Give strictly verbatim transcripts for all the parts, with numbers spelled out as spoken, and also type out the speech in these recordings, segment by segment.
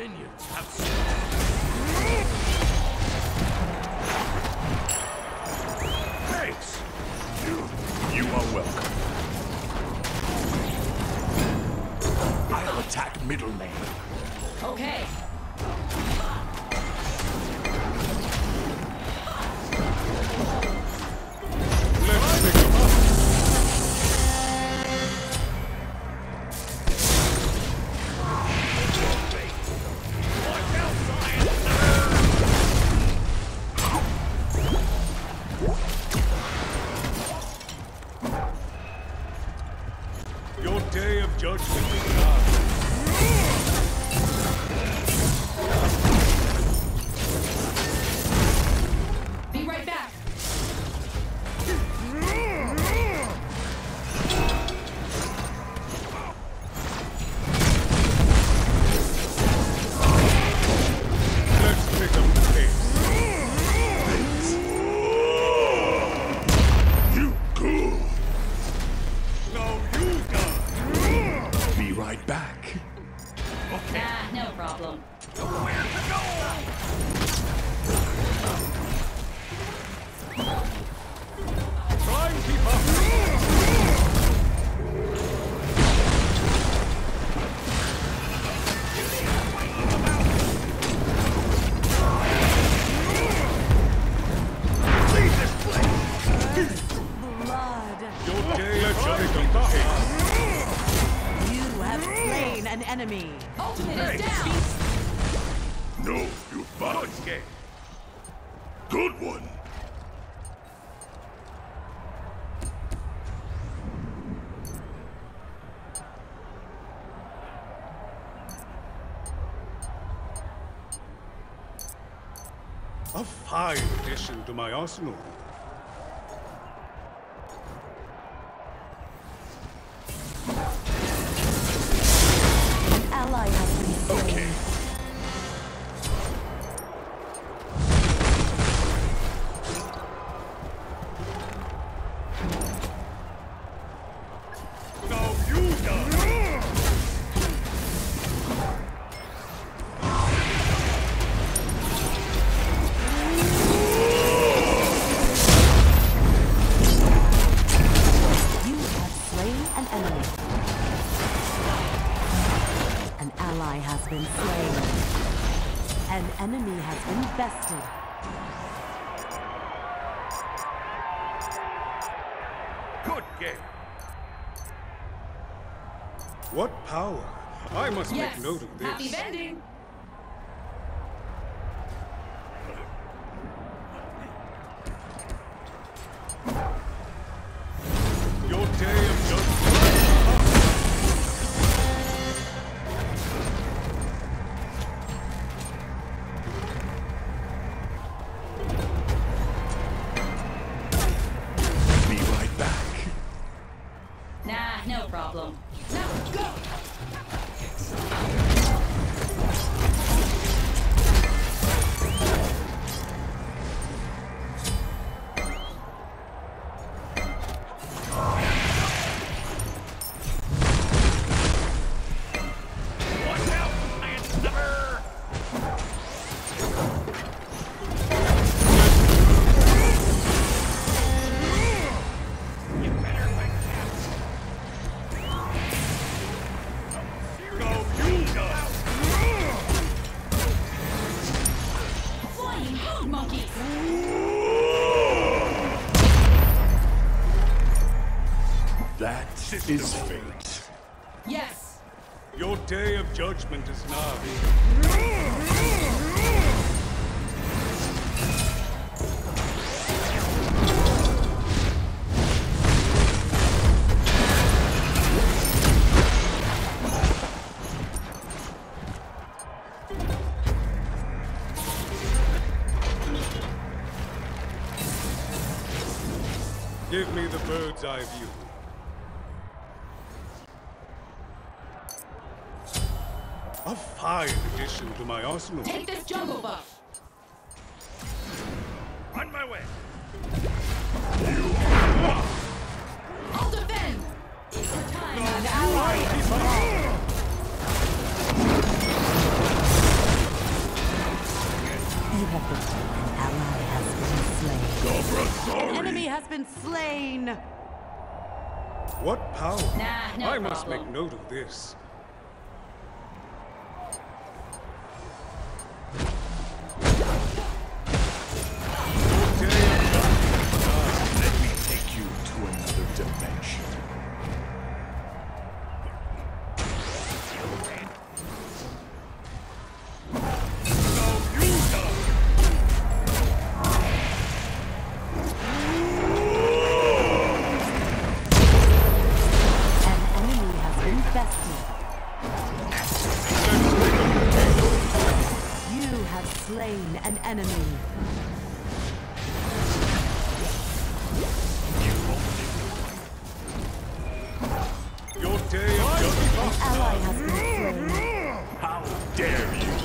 minions have spawned. Thanks. You, you are welcome. I'll attack middle lane. Okay. Let's pick him up. Your day of judgment is done. Be right back. Let's pick up the pace. You cool. No, you done. Be right back. Okay. Nah, no problem. Where to go? Try and keep up. Leave this place. Blood. Your day of judgment is done. You have slain an enemy. Ultimate is down. No, you bought game. Good one. A fine addition to my arsenal. An ally has been slain. Okay. Now you done. You have slain an enemy. An ally has been slain. An enemy has been bested. Good game. What power? I must Yes. make note of this. Happy vending. Your day of judgment. Be right back. Nah, no problem. Now go. Watch out, Lancer! You better wake up. Go, you go! Flying food monkeys. That is fate. Yes. Your day of judgment is nigh. Give me the bird's eye view. A fine addition to my arsenal. Take this jungle buff. On my way. I'll defend. For time. An ally has fallen. enemy has been slain. What power? Nah, no I must problem. make note of this. Let me take you to another dimension. An enemy has been bested. You have slain an enemy. Your day of judgment. Ally has been slain. How dare you!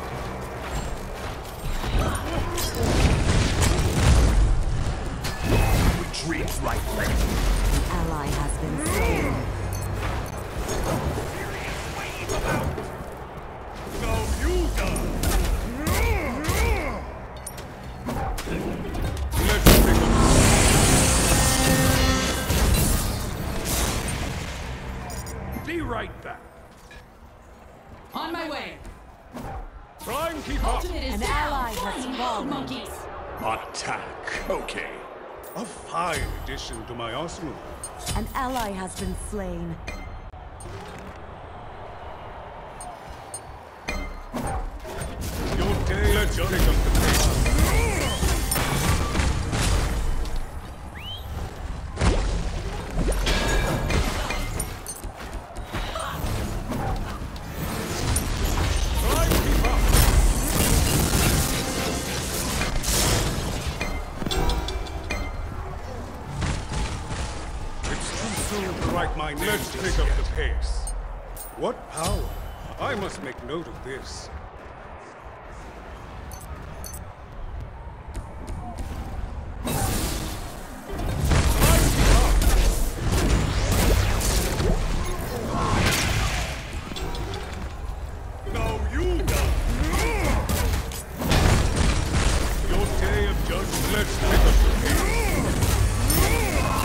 Retreat right leg. Ally has been slain. No, you done! Let's pick up. Be right back. On my way. Try and keep up. Ultimate is An down. ally has Flying fallen. monkeys. Attack. Okay. A fine addition to my arsenal. An ally has been slain. Your day of judgment. Pick up the pace. Try and keep up. It's too soon to write my name. Let's pick up the pace. What power? I must make note of this. No, you done! Your day of judgment. Let's pick up the pace.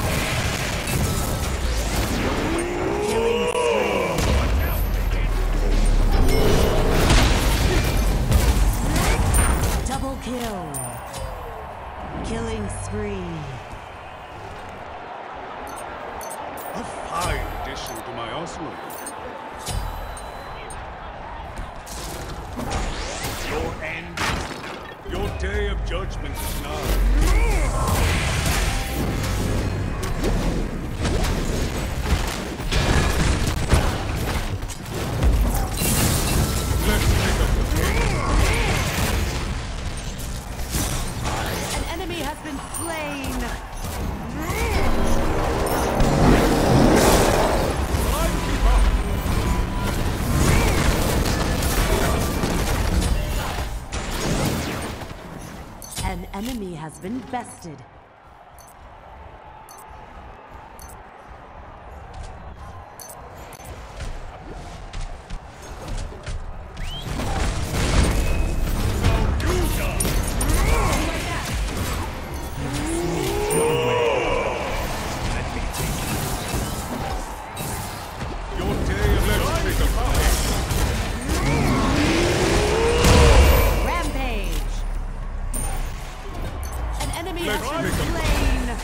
Double kill. Killing spree. A fine addition to my arsenal. Your end. Your day of judgment is nigh. Let's pick up the pace. An enemy has been slain. Try and keep up. An enemy has been bested. Your day of let's pick up the pace. Rampage. An enemy Let's has been pick 'em. slain.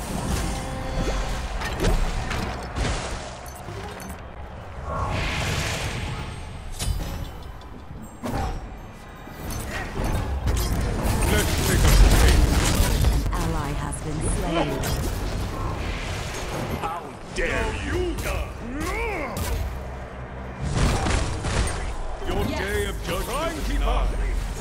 Let's pick up the pace. An ally has been slain. How dare you! done! Your Yes. day of judgment Try and is keep nigh. up.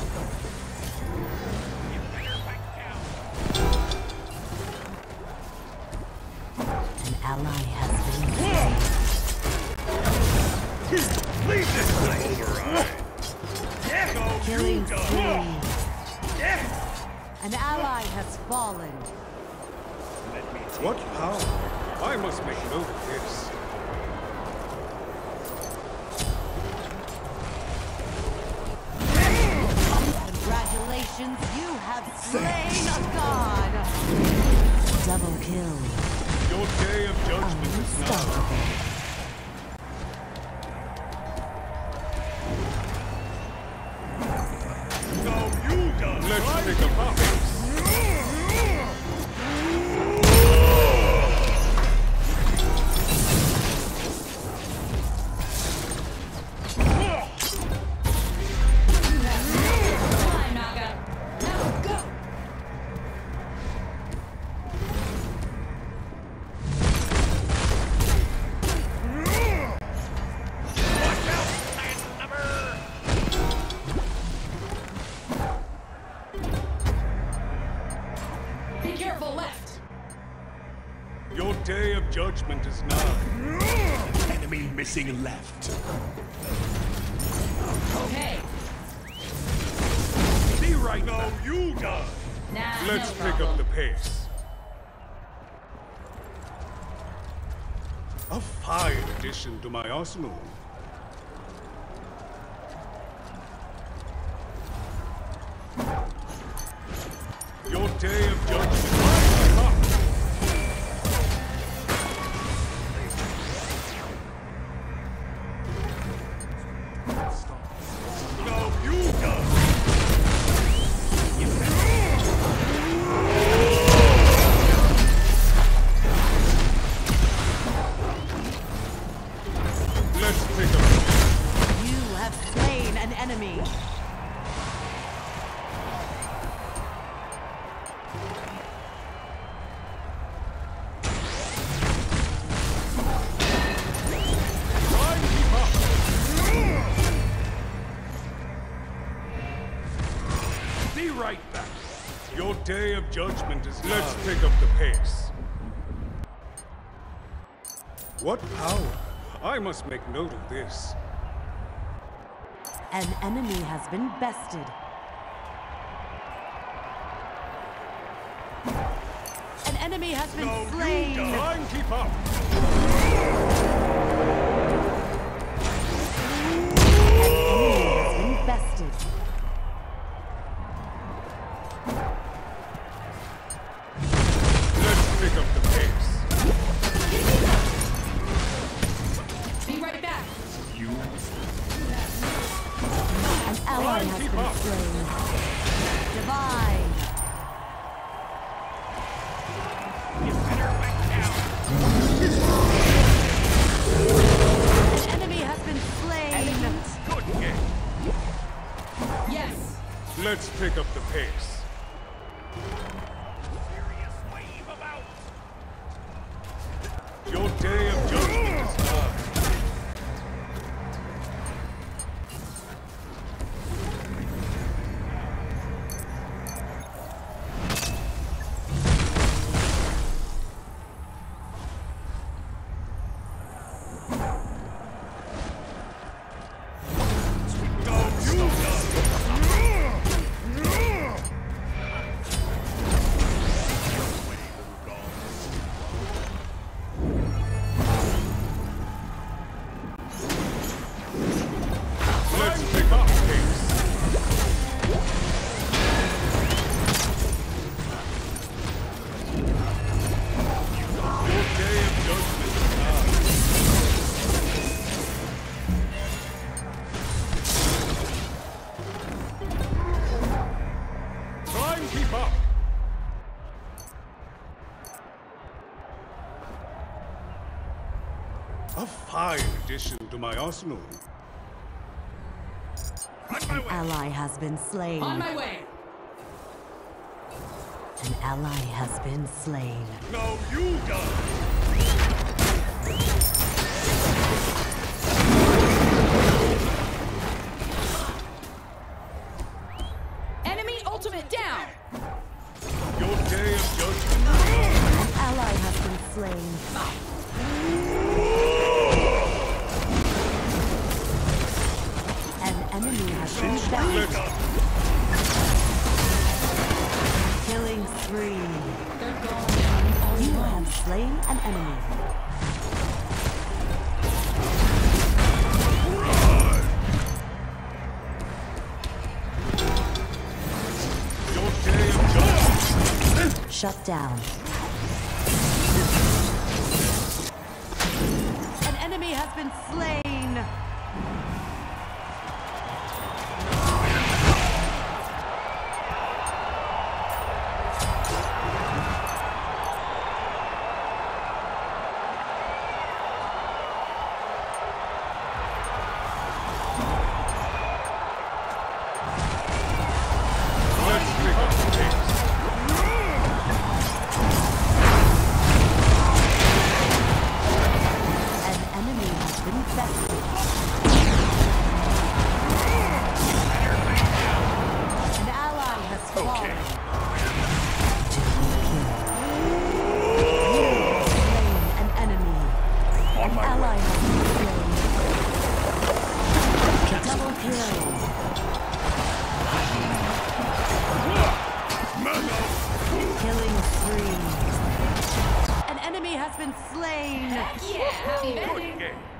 An ally has been slain. Leave this thing override! No, Killing you done! spree. An ally has fallen. Let me take What power? I must make note of this. Congratulations, you have slain a god. Double kill. Your day of judgment is now. Unstoppable. Now you done. Let's pick a pace. Time, Naga. Now go. Be careful left. Your day of judgment is now. Enemy missing left. Okay. Be right now. You done. Nah, Let's no pick problem. up the pace. A fine addition to my arsenal. Your day of judgment is up. Now you done. Let's pick up. You have slain an enemy. Try and keep up. Be right back. Your day of judgment is now. Let's pick up the pace. What power? I must make note of this. An enemy has been bested. An enemy has been Now you slain. done. Try and keep up. Has been bested. Let's pick up the pace. Be right back. You An ally and has keep been up. slain. Divine. An enemy has been slain. Good game. Yes. Let's pick up the pace. Your day of judgment is now. Now you done. Let's pick up pace. Your day of judgment is now. Try and keep up. A fine addition to my arsenal. An ally has been slain. On my way. An ally has been slain. Now you done. Enemy ultimate down. Your day of judgment. An ally has been slain. An enemy has been Let's bested. Killing spree. They're gone. You have slain an enemy. your day of judgment. Shut down. been slain. Heck yeah! Happy Good vending! game.